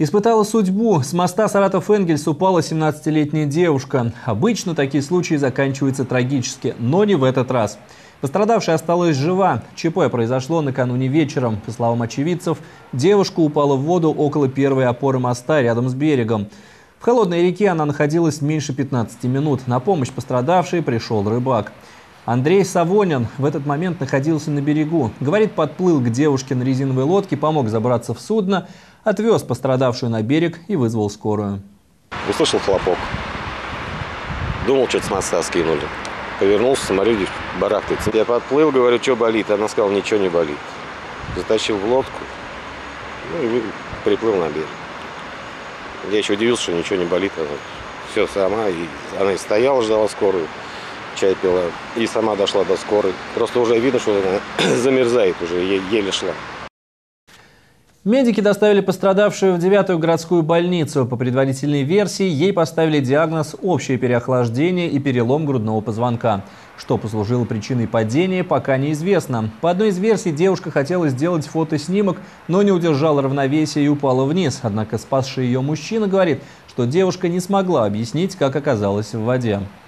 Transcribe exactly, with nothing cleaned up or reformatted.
Испытала судьбу. С моста Саратов-Энгельс упала семнадцатилетняя девушка. Обычно такие случаи заканчиваются трагически, но не в этот раз. Пострадавшая осталась жива. ЧП произошло накануне вечером. По словам очевидцев, девушка упала в воду около первой опоры моста рядом с берегом. В холодной реке она находилась меньше пятнадцати минут. На помощь пострадавшей пришел рыбак. Андрей Савонин в этот момент находился на берегу. Говорит, подплыл к девушке на резиновой лодке, помог забраться в судно, отвез пострадавшую на берег и вызвал скорую. Услышал хлопок. Думал, что-то с моста скинули. Повернулся, смотрю, барахтается. Я подплыл, говорю, что болит? Она сказала, ничего не болит. Затащил в лодку, ну и приплыл на берег. Я еще удивился, что ничего не болит. Она все сама. И она и стояла, ждала скорую, чай пила. И сама дошла до скорой. Просто уже видно, что она замерзает, уже еле шла. Медики доставили пострадавшую в девятую городскую больницу. По предварительной версии, ей поставили диагноз общее переохлаждение и перелом грудного позвонка. Что послужило причиной падения, пока неизвестно. По одной из версий, девушка хотела сделать фотоснимок, но не удержала равновесия и упала вниз. Однако спасший ее мужчина говорит, что девушка не смогла объяснить, как оказалась в воде.